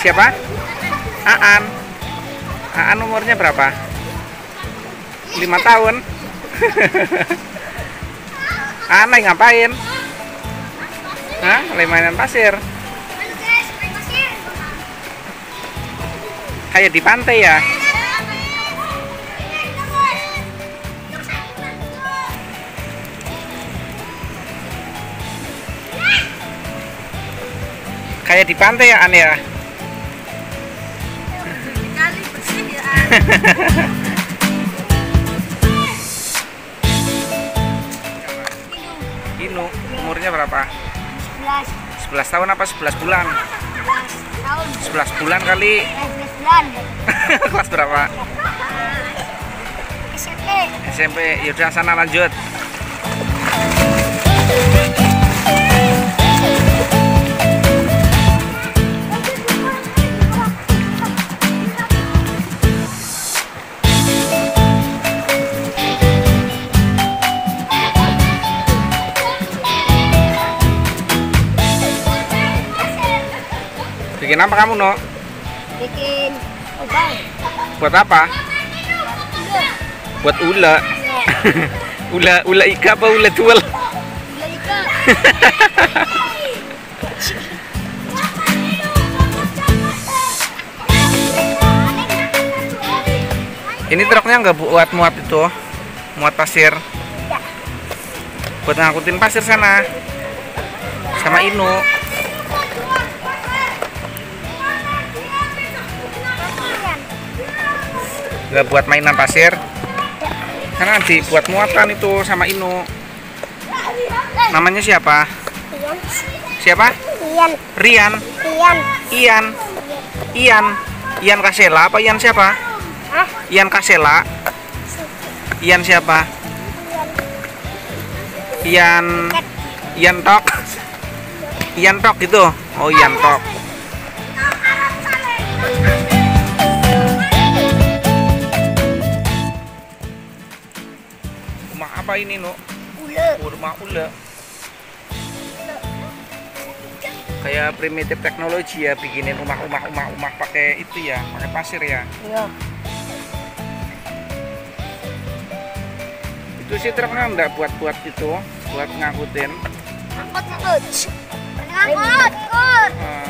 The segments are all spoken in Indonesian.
Siapa? Aan. Aan umurnya berapa? 5 tahun. Aan lagi ngapain? Hah? Lagi mainan pasir. Kayak di pantai ya? Kayak di pantai ya, An ya? Kali bersih ya. Inu, umurnya berapa? 11 11 tahun apa 11 bulan? tahun. 11 bulan kali. 11 bulan. Kelas berapa? SMP. SMP. Yaudah sana lanjut. Bikin apa kamu, No? Bikin obat. Buat apa? Buat ula. Ula ika apa ula jual? Gula ikan. Ini truknya nggak buat muat itu, muat pasir. Ya. Buat ngangkutin pasir sana. Sama Inu. Nggak buat mainan pasir. Karena dibuat muatan itu sama Inu. Namanya siapa? Ian. Siapa? Ian. Rian. Ian. Ian. Ian. Ian Kasela apa Ian siapa? Hah? Ian Kasela. Ian siapa? Ian. Ian Tok. Ian Tok itu. Oh, Ian Tok. Rumah apa ini, Nu? Ule. Oh, rumah ule. Kayak primitif teknologi ya, bikinin rumah pakai itu ya, pakai pasir ya. Iya. Itu sih truknya enggak buat itu, buat ngangkutin. Angkut. Angkut. Eh,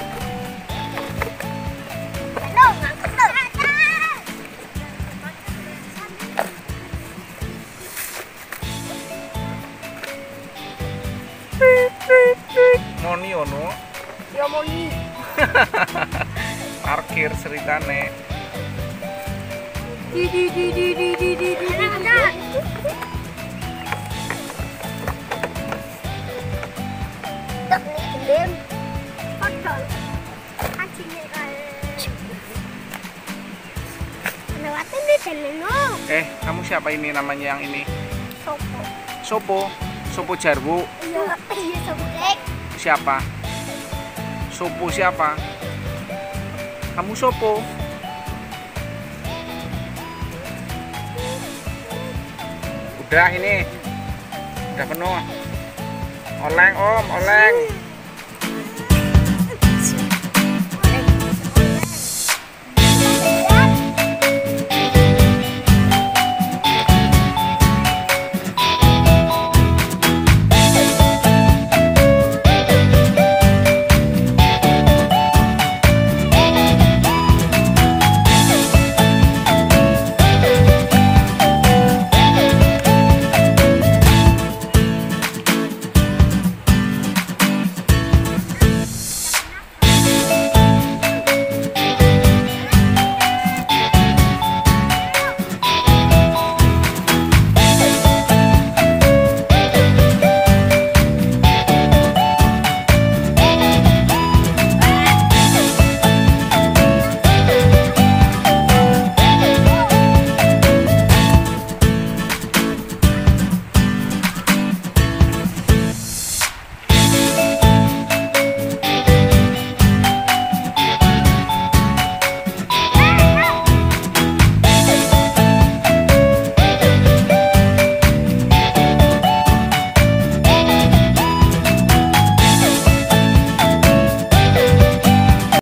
Moni ono Ya Moni. parkir ceritane. Tak nih gendem. Padahal anjingnya lewatin di sini no. Kamu siapa ini namanya yang ini? Sopo. Sopo. Sopo Jarwo. Iya sopo dek. Siapa? Sopo siapa? Kamu Sopo? Udah ini. Udah penuh. Oleng Om, oleng.